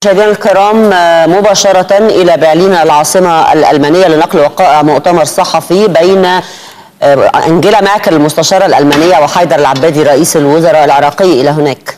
مشاهدينا الكرام، مباشرة إلى برلين العاصمة الألمانية لنقل وقائع مؤتمر صحفي بين أنجيلا ميركل المستشارة الألمانية وحيدر العبادي رئيس الوزراء العراقي. إلى هناك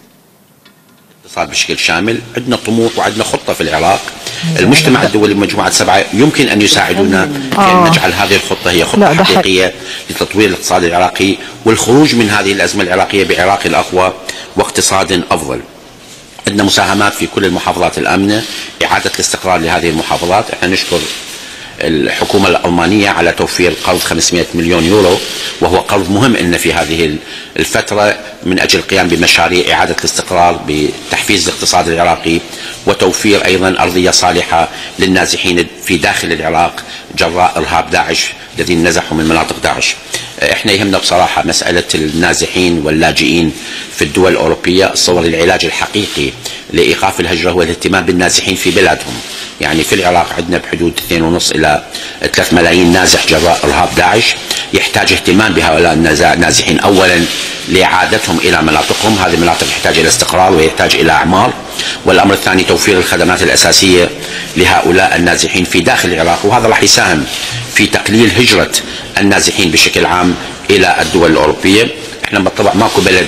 اتصال بشكل شامل. عندنا طموح وعندنا خطة في العراق. المجتمع الدولي مجموعة 7 يمكن أن يساعدونا بأن نجعل هذه الخطة هي خطة حقيقية لتطوير الاقتصاد العراقي والخروج من هذه الأزمة العراقية بعراق أقوى واقتصاد أفضل. عندنا مساهمات في كل المحافظات الآمنة، إعادة الاستقرار لهذه المحافظات. احنا نشكر الحكومة الألمانية على توفير قرض 500 مليون يورو، وهو قرض مهم لنا في هذه الفترة من أجل القيام بمشاريع إعادة الاستقرار بتحفيز الاقتصاد العراقي، وتوفير أيضا أرضية صالحة للنازحين في داخل العراق جراء إرهاب داعش الذين نزحوا من مناطق داعش. احنا يهمنا بصراحة مسألة النازحين واللاجئين في الدول الأوروبية. صور العلاج الحقيقي لإيقاف الهجرة هو الاهتمام بالنازحين في بلادهم. يعني في العراق عندنا بحدود 2.5 إلى 3 ملايين نازح جراء إرهاب داعش، يحتاج اهتمام بهؤلاء النازحين أولا لإعادتهم إلى مناطقهم. هذه المناطق تحتاج إلى استقرار ويحتاج إلى أعمار. والأمر الثاني توفير الخدمات الأساسية لهؤلاء النازحين في داخل العراق، وهذا راح يساهم في تقليل هجرة النازحين بشكل عام إلى الدول الأوروبية. احنا بالطبع ماكو بلد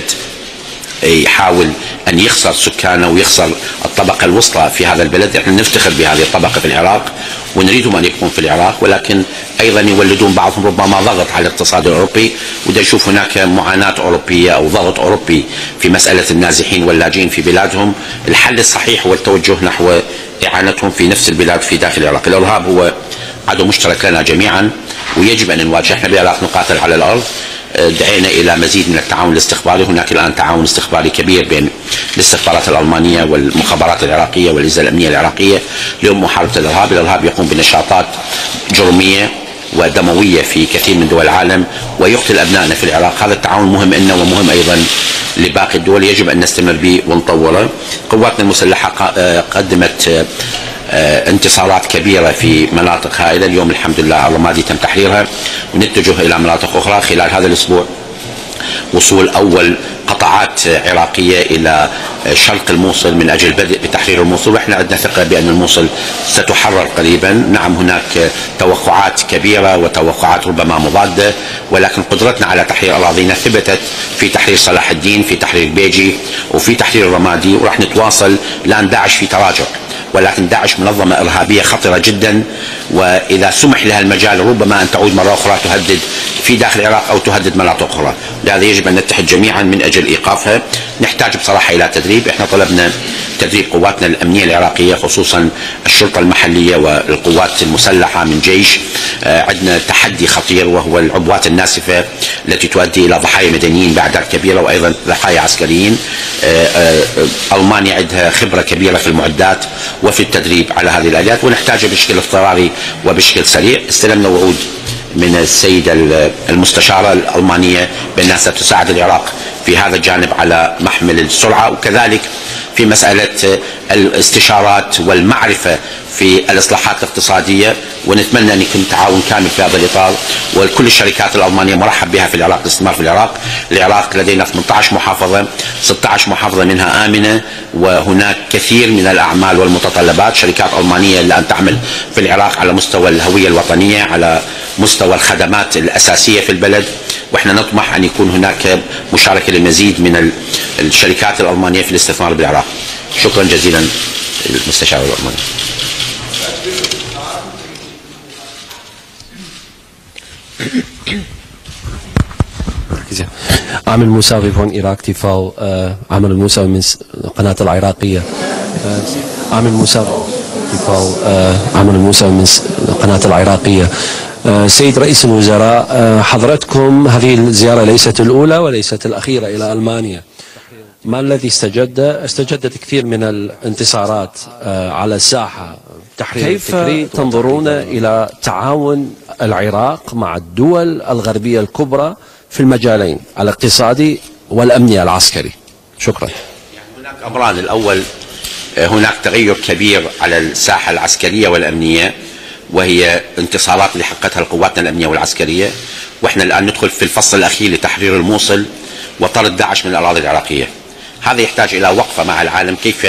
يحاول أن يخسر سكانه ويخسر الطبقة الوسطى في هذا البلد. احنا نفتخر بهذه الطبقة في العراق ونريدهم أن يبقون في العراق، ولكن أيضا يولدون بعضهم ربما ضغط على الاقتصاد الأوروبي، وده نشوف هناك معاناة أوروبية أو ضغط أوروبي في مسألة النازحين واللاجئين في بلادهم. الحل الصحيح هو التوجه نحو إعانتهم في نفس البلاد في داخل العراق. الإرهاب هو عدو مشترك لنا جميعا ويجب أن نواجه. احنا بالعراق نقاتل على الأرض. دعينا إلى مزيد من التعاون الاستخباري. هناك الآن تعاون استخباري كبير بين الاستخبارات الألمانية والمخابرات العراقية والأجهزة الأمنية العراقية لمحاربة الإرهاب. الإرهاب يقوم بنشاطات جرمية ودموية في كثير من دول العالم ويقتل أبنائنا في العراق. هذا التعاون مهم لنا ومهم أيضا لباقي الدول، يجب أن نستمر به ونطوره. قواتنا المسلحة قدمت انتصارات كبيرة في مناطق هائلة. اليوم الحمد لله الرمادي تم تحريرها ونتجه إلى مناطق أخرى. خلال هذا الأسبوع وصول أول قطاعات عراقية إلى شرق الموصل من أجل بدء بتحرير الموصل، وإحنا عندنا ثقة بأن الموصل ستحرر قريبا. نعم هناك توقعات كبيرة وتوقعات ربما مضادة، ولكن قدرتنا على تحرير أراضينا ثبتت في تحرير صلاح الدين، في تحرير بيجي، وفي تحرير الرمادي. وراح نتواصل. الآن داعش في تراجع، ولكن داعش منظمة إرهابية خطرة جدا، وإذا سمح لها المجال ربما أن تعود مرة أخرى تهدد في داخل العراق أو تهدد مناطق أخرى. لهذا يجب أن نتحد جميعا من أجل إيقافها. نحتاج بصراحة إلى تدريب. إحنا طلبنا تدريب قواتنا الأمنية العراقية خصوصا الشرطة المحلية والقوات المسلحة من جيش. عندنا تحدي خطير وهو العبوات الناسفة التي تؤدي إلى ضحايا مدنيين بأعداد كبيرة وأيضا ضحايا عسكريين. ألمانيا عندها خبرة كبيرة في المعدات وفي التدريب على هذه الآليات، ونحتاجها بشكل اضطراري وبشكل سريع. استلمنا وعود من السيدة المستشارة الألمانية بأنها ستساعد العراق في هذا الجانب على محمل السرعة، وكذلك في مسألة الاستشارات والمعرفة في الإصلاحات الاقتصادية. ونتمنى أن يكون تعاون كامل في هذا الإطار، وكل الشركات الألمانية مرحب بها في العراق الاستثمار في العراق. العراق لدينا 18 محافظة، 16 محافظة منها آمنة، وهناك كثير من الأعمال والمتطلبات. شركات ألمانية الآن تعمل في العراق على مستوى الهوية الوطنية، على مستوى الخدمات الأساسية في البلد، وإحنا نطمح أن يكون هناك مشاركة للمزيد من الشركات الألمانية في الاستثمار بالعراق. شكرا جزيلا للمستشار الألماني. عامل موساوي فون إيراك تيفاو. عامل الموساوي من القناة العراقية. عامل موساوي تيفاو. عامل الموساوي من القناة العراقية. سيد رئيس الوزراء، حضرتكم هذه الزيارة ليست الأولى وليست الأخيرة إلى ألمانيا. ما الذي استجدت كثير من الانتصارات على الساحة. كيف تنظرون إلى تعاون العراق مع الدول الغربية الكبرى في المجالين الاقتصادي والأمني العسكري؟ شكرا. هناك أمران. الأول هناك تغير كبير على الساحة العسكرية والأمنية، وهي انتصارات اللي حققتها القواتنا الأمنية والعسكرية، وإحنا الآن ندخل في الفصل الأخير لتحرير الموصل وطرد داعش من الأراضي العراقية. هذا يحتاج إلى وقفة مع العالم كيف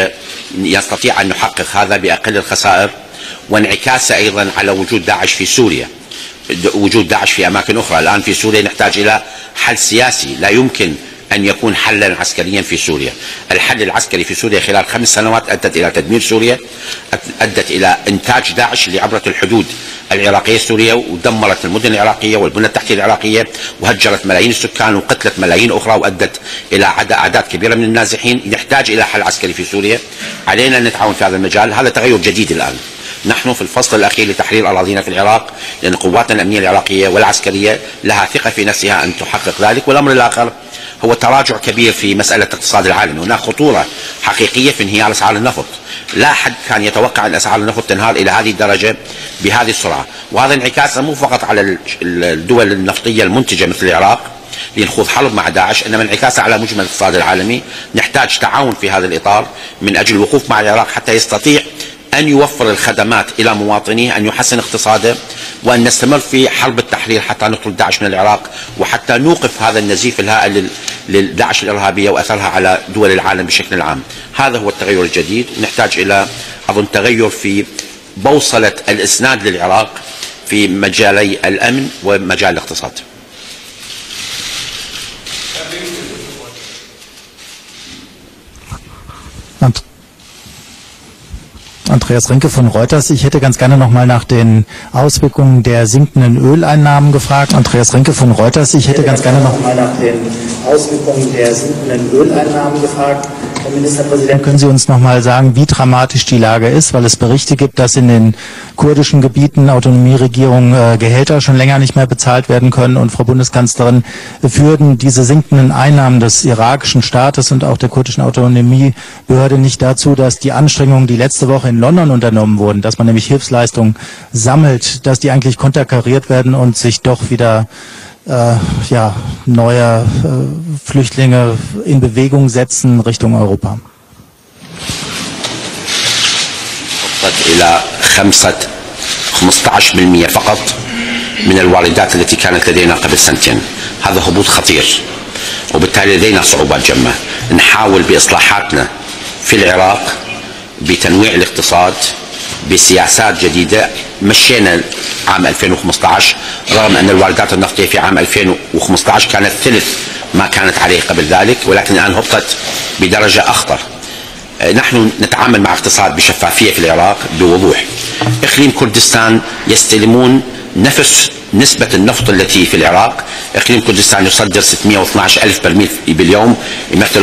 يستطيع أن يحقق هذا بأقل الخسائر، وانعكاسه أيضا على وجود داعش في سوريا، وجود داعش في أماكن أخرى. الآن في سوريا نحتاج إلى حل سياسي، لا يمكن أن يكون حلا عسكريا في سوريا. الحل العسكري في سوريا خلال 5 سنوات أدت إلى تدمير سوريا، أدت إلى إنتاج داعش اللي عبرت الحدود العراقية السورية ودمرت المدن العراقية والبنى التحتية العراقية وهجرت ملايين السكان وقتلت ملايين أخرى وأدت إلى أعداد كبيرة من النازحين. نحتاج إلى حل عسكري في سوريا، علينا أن نتعاون في هذا المجال. هذا تغير جديد الآن، نحن في الفصل الأخير لتحرير أراضينا في العراق، لأن قواتنا الأمنية العراقية والعسكرية لها ثقة في نفسها أن تحقق ذلك. والأمر الآخر هو تراجع كبير في مسألة الاقتصاد العالمي، هناك خطورة حقيقية في انهيار أسعار النفط. لا أحد كان يتوقع أن أسعار النفط تنهار إلى هذه الدرجة بهذه السرعة، وهذا انعكاس مو فقط على الدول النفطية المنتجة مثل العراق لنخوض حرب مع داعش، انما انعكاسه على مجمل الاقتصاد العالمي. نحتاج تعاون في هذا الإطار من أجل الوقوف مع العراق حتى يستطيع أن يوفر الخدمات إلى مواطنيه، أن يحسن اقتصاده، وأن نستمر في حرب التحرير حتى نطرد داعش من العراق، وحتى نوقف هذا النزيف الهائل للداعش الإرهابية وأثرها على دول العالم بشكل عام. هذا هو التغير الجديد، ونحتاج إلى أظن تغير في بوصلة الإسناد للعراق في مجالي الأمن ومجال الاقتصاد. Andreas Rinke von Reuters. Ich hätte ganz gerne noch mal nach den Auswirkungen der sinkenden Öleinnahmen gefragt. Andreas Rinke von Reuters. Ich hätte ganz gerne noch mal nach den Auswirkungen der sinkenden Öleinnahmen gefragt. Herr Ministerpräsident, können Sie uns noch mal sagen, wie dramatisch die Lage ist, weil es Berichte gibt, dass in den kurdischen Gebieten Autonomieregierungen Gehälter schon länger nicht mehr bezahlt werden können. Und Frau Bundeskanzlerin, führten diese sinkenden Einnahmen des irakischen Staates und auch der kurdischen Autonomiebehörde nicht dazu, dass die Anstrengungen, die letzte Woche in London unternommen wurden, dass man nämlich Hilfsleistungen sammelt, dass die eigentlich konterkariert werden und sich doch wieder neue Flüchtlinge in Bewegung setzen Richtung Europa? إلى 15% فقط من الواردات التي كانت لدينا قبل سنتين. هذا هبوط خطير، وبالتالي لدينا صعوبات جمة. نحاول بإصلاحاتنا في العراق بتنويع الاقتصاد بسياسات جديدة. مشينا عام 2015 رغم أن الواردات النفطية في عام 2015 كانت ثلث ما كانت عليه قبل ذلك، ولكن الآن هبطت بدرجة أخطر. نحن نتعامل مع اقتصاد بشفافية في العراق بوضوح. إقليم كردستان يستلمون نفس نسبة النفط التي في العراق. إقليم كردستان يصدر 612 ألف برميل باليوم، يمثل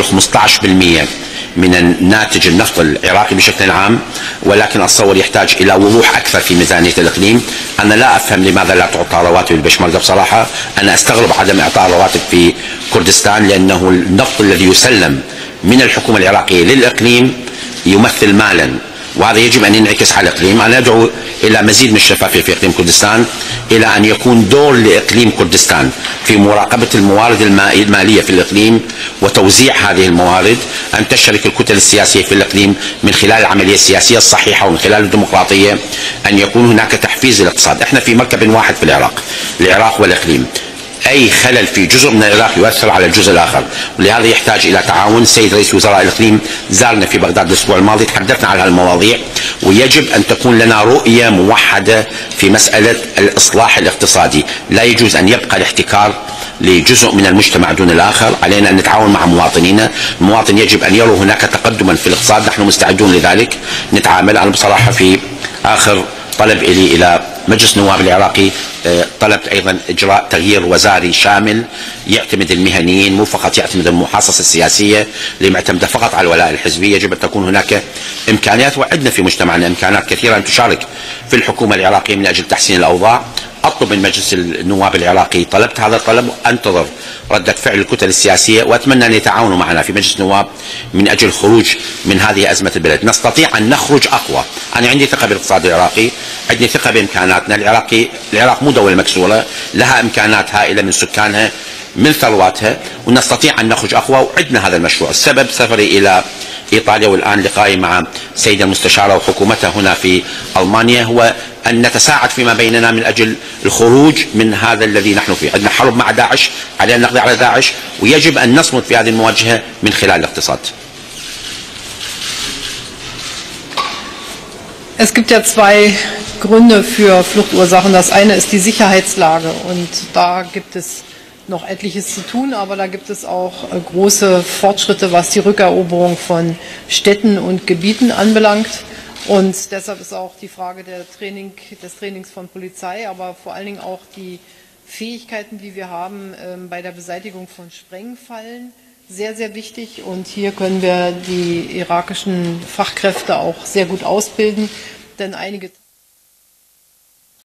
15% من الناتج النفط العراقي بشكل عام، ولكن أتصور يحتاج إلى وضوح أكثر في ميزانية الإقليم. أنا لا أفهم لماذا لا تعطى رواتب البشمركة بصراحة. أنا أستغرب عدم إعطاء رواتب في كردستان، لأنه النفط الذي يسلم من الحكومة العراقية للإقليم يمثل مالا، وهذا يجب أن ينعكس على الإقليم. أنا أدعو إلى مزيد من الشفافية في إقليم كردستان، إلى أن يكون دور لإقليم كردستان في مراقبة الموارد المالية في الإقليم وتوزيع هذه الموارد، أن تشارك الكتل السياسية في الإقليم من خلال العملية السياسية الصحيحة ومن خلال الديمقراطية، أن يكون هناك تحفيز للاقتصاد. إحنا في مركب واحد في العراق والإقليم. أي خلل في جزء من العراق يؤثر على الجزء الآخر، ولهذا يحتاج إلى تعاون. السيد رئيس وزراء الإقليم زارنا في بغداد الأسبوع الماضي، تحدثنا عن هالمواضيع، ويجب أن تكون لنا رؤية موحدة في مسألة الإصلاح الاقتصادي. لا يجوز أن يبقى الاحتكار لجزء من المجتمع دون الآخر. علينا أن نتعاون مع مواطنينا. المواطن يجب أن يروا هناك تقدما في الاقتصاد، نحن مستعدون لذلك نتعامل. أنا بصراحة في آخر طلب إلى مجلس النواب العراقي طلبت أيضا إجراء تغيير وزاري شامل يعتمد المهنيين، مو فقط يعتمد المحاصصة السياسية اللي معتمدة فقط على الولاء الحزبي. يجب أن تكون هناك إمكانيات، وعندنا في مجتمعنا إمكانات كثيرة أن تشارك في الحكومة العراقية من أجل تحسين الأوضاع. أطلب من مجلس النواب العراقي، طلبت هذا الطلب، وأنتظر ردة فعل الكتل السياسية، وأتمنى أن يتعاونوا معنا في مجلس النواب من أجل الخروج من هذه أزمة البلد. نستطيع أن نخرج أقوى. أنا عندي ثقة بالاقتصاد العراقي، عندي ثقة بإمكاناتنا. العراق مو دولة مكسورة، لها إمكانات هائلة من سكانها من ثرواتها، ونستطيع أن نخرج أقوى، وعندنا هذا المشروع. السبب سفري إلى إيطاليا والآن لقائي مع سيدة المستشارة وحكومتها هنا في ألمانيا هو أن نتساعد فيما بيننا من أجل الخروج من هذا الذي نحن فيه. عندنا حرب مع داعش، علينا نقضي على داعش، ويجب أن نصمد في هذه المواجهة من خلال الاقتصاد. Es gibt ja zwei Gründe für Fluchtursachen. Das eine ist die Sicherheitslage und da gibt es noch etliches zu tun, aber da gibt es auch große Fortschritte, was die Rückeroberung von Städten und Gebieten anbelangt. Und deshalb ist auch die Frage des Trainings von Polizei, aber vor allen Dingen auch die Fähigkeiten, die wir haben bei der Beseitigung von Sprengfallen, sehr, sehr wichtig. Und hier können wir die irakischen Fachkräfte auch sehr gut ausbilden, denn einige